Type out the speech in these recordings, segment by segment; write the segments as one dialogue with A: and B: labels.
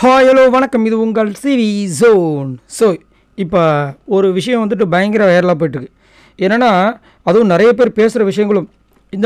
A: Hi hello வணக்கம், இது உங்கள் சிவி ஜோன். ஸோ இப்போ ஒரு விஷயம் வந்துட்டு பயங்கர வைரலாக போயிட்டுருக்கு. என்னென்னா அதுவும் நிறைய பேர் பேசுகிற விஷயங்களும் இந்த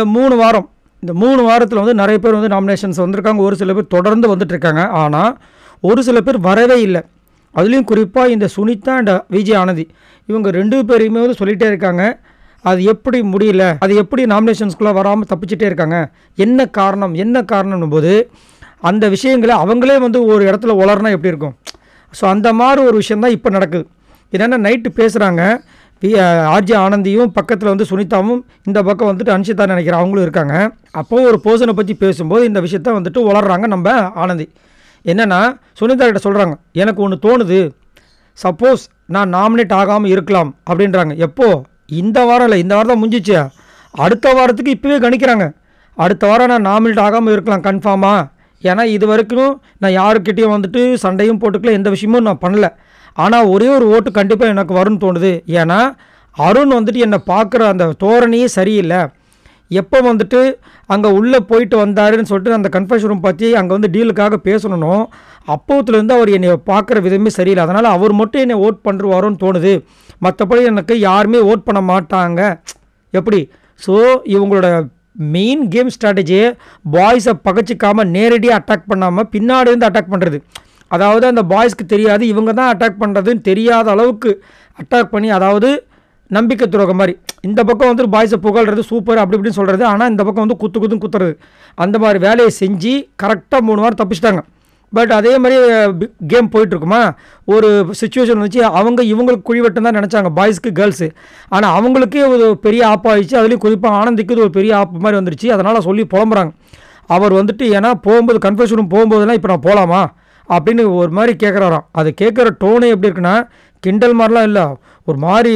A: 3 வாரத்தில் வந்து நிறைய பேர் வந்து நாமினேஷன்ஸ் வந்திருக்காங்க. ஒரு சில பேர் தொடர்ந்து வந்துட்டுருக்காங்க. ஆனால் ஒரு சில பேர் வரவே இல்லை. அதுலேயும் குறிப்பாக இந்த சுனிதா அண்ட் விஜய் ஆனந்தி இவங்க 2 பேரையுமே வந்து சொல்லிகிட்டே இருக்காங்க. அது எப்படி முடியல, அது எப்படி நாமினேஷன்ஸ்குள்ளே வராமல் தப்பிச்சிட்டே இருக்காங்க, என்ன காரணம்னும் போது அந்த விஷயங்களை அவங்களே வந்து ஒரு இடத்துல உளர்னா எப்படி இருக்கும். ஸோ அந்த மாதிரி ஒரு விஷயந்தான் இப்போ நடக்குது. என்னென்னா நைட்டு பேசுகிறாங்க, ஆர்ஜி ஆனந்தியும் பக்கத்தில் வந்து சுனிதாவும், இந்த பக்கம் வந்துட்டு அன்ஷிதா நினைக்கிறேன் அவங்களும் இருக்காங்க. அப்போது ஒரு பர்சனை பற்றி பேசும்போது இந்த விஷயத்த வந்துட்டு உளர்றாங்க நம்ம ஆனந்தி. என்னென்னா சுனிதா கிட்ட சொல்கிறாங்க, எனக்கு ஒன்று தோணுது, சப்போஸ் நான் நாமினேட் ஆகாமல் இருக்கலாம் அப்படின்றாங்க. எப்போது? இந்த வாரம் இல்லை, இந்த வாரம் தான் முடிஞ்சிச்சு. அடுத்த வாரத்துக்கு இப்போவே கணிக்கிறாங்க, அடுத்த வாரம் நான் நாமினேட் ஆகாமல் இருக்கலாம் கன்ஃபார்மாக. ஏன்னா இது வரைக்கும் நான் யாருக்கிட்டேயும் வந்துட்டு சண்டையும் போட்டுக்கல, எந்த விஷயமும் நான் பண்ணல. ஆனால் ஒரே ஒரு ஓட்டு கண்டிப்பாக எனக்கு வரும்னு தோணுது. ஏன்னா அருண் வந்துட்டு என்னை பார்க்குற அந்த தோரணையே சரியில்லை. எப்போ வந்துட்டு அங்கே உள்ளே போயிட்டு வந்தாருன்னு சொல்லிட்டு அந்த கன்ஃபர்ஷன் ரூம் பற்றி அங்கே வந்து டீலுக்காக பேசணும், அப்போத்துலேருந்து அவர் என்னை பார்க்குற விதமே சரியில்லை. அதனால் அவர் மட்டும் என்னை ஓட் பண்ணுவாரோன்னு தோணுது. மற்றபடி எனக்கு யாருமே ஓட் பண்ண மாட்டாங்க. எப்படி? ஸோ இவங்களோட மெயின் கேம் ஸ்ட்ராட்டஜி பாய்ஸை பகச்சிக்காமல் நேரடியாக அட்டாக் பண்ணாமல் பின்னாடி இருந்து அட்டாக் பண்ணுறது. அதாவது அந்த பாய்ஸ்க்கு தெரியாது இவங்க தான் அட்டாக் பண்ணுறதுன்னு தெரியாத அளவுக்கு அட்டாக் பண்ணி, அதாவது நம்பிக்கை துரோகம் மாதிரி. இந்த பக்கம் வந்து பாய்ஸை புகழ்றது சூப்பர் அப்படி இப்படின்னு சொல்கிறது, ஆனால் இந்த பக்கம் வந்து குத்துறது. அந்த மாதிரி வேலையை செஞ்சு கரெக்டாக 3 வாரம் தப்பிச்சிட்டாங்க. பட் அதே மாதிரி கேம் போயிட்டுருக்குமா, ஒரு சுச்சுவேஷன் வந்துச்சு, அவங்க இவங்களுக்கு குழிவட்டம் தான் நினச்சாங்க பாய்ஸ்க்கு கேர்ள்ஸு. ஆனால் அவங்களுக்கே ஒரு பெரிய ஆப்பாகிடுச்சு. அதுலேயும் குறிப்பாக ஆனந்திக்கு இது ஒரு பெரிய ஆப்பு மாதிரி வந்துருச்சு. அதனால் சொல்லி புலம்புறாங்க. அவர் வந்துட்டு ஏன்னா போகும்போது கன்ஃபர்ஷன் ரூம் போகும்போதெல்லாம் இப்போ நான் போகலாமா அப்படின்னு ஒரு மாதிரி கேட்குறாராம். அது கேட்குற டோனே எப்படி இருக்குன்னா கிண்டல் மாதிரிலாம் இல்லை, ஒரு மாதிரி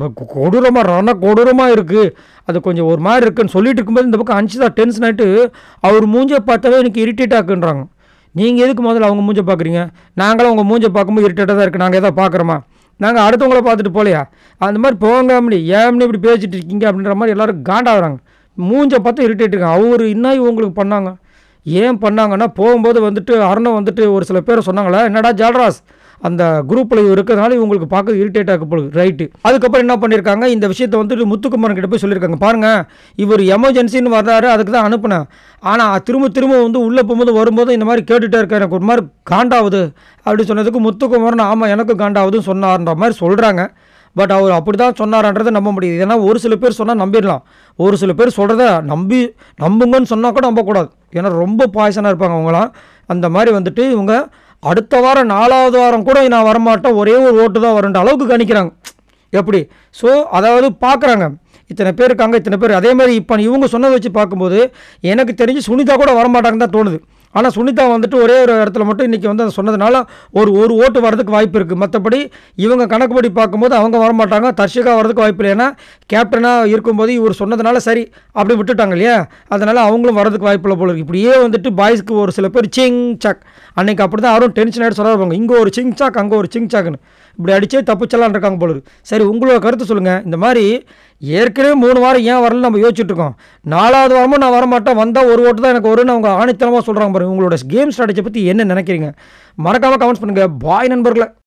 A: கொடூரமாக இருக்குது. அது கொஞ்சம் ஒரு மாதிரி இருக்குன்னு சொல்லிட்டு இருக்கும்போது இந்த பக்கம் அன்ஷிதா டென்ஷன் ஆகிட்டு அவர் மூஞ்சை பார்த்தாவே எனக்கு இரிட்டேட் ஆக்குன்றாங்க. நீங்கள் எதுக்கு முதல்ல அவங்க மூஞ்சை பார்க்குறீங்க? நாங்களும் அவங்க மூஞ்சை பார்க்கும்போது இரிட்டேட்டாக தான் இருக்குது. நாங்கள் எதாவது பார்க்குறோமா? நாங்கள் அடுத்தவங்கள பார்த்துட்டு போகலையா? அந்த மாதிரி போகாமடி ஏன் இப்படி பேசிட்டு இருக்கீங்க அப்படின்ற மாதிரி எல்லோரும் காண்டாகிறாங்க. மூஞ்சை பார்த்து இரிட்டேட் இருக்காங்க. அவர் இன்னும் இவங்களுக்கு பண்ணாங்க. ஏன் பண்ணாங்கன்னா போகும்போது வந்துட்டு அர்ணவ் வந்துட்டு ஒரு சில பேரை சொன்னாங்களே, என்னடா ஜால்ராஸ் அந்த குரூப்பில் இருக்கிறதுனால இவங்களுக்கு பார்க்க இரிட்டேட் ஆகப்படுது. ரைட்டு. அதுக்கப்புறம் என்ன பண்ணியிருக்காங்க, இந்த விஷயத்தை வந்துட்டு முத்துக்குமாரன் கிட்ட போய் சொல்லியிருக்காங்க. பாருங்கள், இவர் எமர்ஜென்சின்னு வர்றாரு, அதுக்கு தான் அனுப்புனேன். ஆனால் திரும்ப வந்து உள்ளே வரும்போது இந்த மாதிரி கேட்டுகிட்டே இருக்காரு, எனக்கு ஒரு மாதிரி காண்டாகுது அப்படி சொன்னதுக்கு முத்துக்குமாரன் ஆமாம் எனக்கும் காண்டாகுதுன்னு சொன்னார்ன்ற மாதிரி சொல்கிறாங்க. பட் அவர் அப்படி தான் சொன்னார்ன்றதை நம்ப முடியுது. ஏன்னா ஒரு சில பேர் சொன்னால் நம்பிடலாம், ஒரு சில பேர் சொல்கிறத நம்புங்கன்னு சொன்னால் கூட நம்பக்கூடாது. ஏன்னா ரொம்ப பாய்சனாக இருப்பாங்க அவங்களாம். அந்த மாதிரி வந்துட்டு இவங்க அடுத்த வாரம் 4வது வாரம் கூட நான் வரமாட்டேன், ஒரே ஒரு ஓட்டு தான் வருன்ற அளவுக்கு கணிக்கிறாங்க. எப்படி? ஸோ அதாவது பார்க்குறாங்க இத்தனை பேர் இருக்காங்க, இத்தனை பேர். அதே மாதிரி இப்போ இவங்க சொன்னதை வச்சு பார்க்கும்போது எனக்கு தெரிஞ்சு சுனிதா கூட வரமாட்டாங்கன்னு தான் தோணுது. ஆனால் சுனிதா வந்துட்டு ஒரே ஒரு இடத்துல மட்டும் இன்றைக்கி வந்து அதை சொன்னதுனால ஒரு ஓட்டு வரதுக்கு வாய்ப்பு இருக்குது. மற்றபடி இவங்க கணக்குப்படி பார்க்கும்போது அவங்க வரமாட்டாங்க. தர்ஷிகா வரதுக்கு வாய்ப்பு இல்லை. ஏன்னா கேப்டனாக இருக்கும்போது இவர் சொன்னதுனால சரி அப்படி விட்டுட்டாங்க இல்லையா, அதனால் அவங்களும் வரதுக்கு வாய்ப்பு இல்லை போல இருக்குது. இப்படியே வந்துட்டு பாய்ஸ்க்கு ஒரு சில பேர் சிங் சாக் அன்றைக்கி அப்படி தான் யாரும் டென்ஷன் ஆகிட்டு சொல்ல, இங்கே ஒரு சிங் சாக் அங்கே ஒரு சிங் சாக்குன்னு இப்படி அடித்தே தப்பிச்சலாம் இருக்காங்க போல இருக்குது. சரி, உங்களோட கருத்து சொல்லுங்கள். இந்த மாதிரி ஏற்கனவே 3 வாரம் ஏன் வரலன்னு நம்ம யோசிச்சுட்டு இருக்கோம். 4வது வாரமும் நான் வரமாட்டேன், வந்தால் ஒரு ஓட்டு தான் எனக்கு வரும்னு அவங்க ஆணித்தனமாக சொல்கிறாங்க பாருங்கள். உங்களோட கேம் ஸ்ட்ராட்டஜி பற்றி என்ன நினைக்கிறீங்க? மறக்காமல் கமெண்ட்ஸ் பண்ணுங்கள். பாய் நண்பர்களை.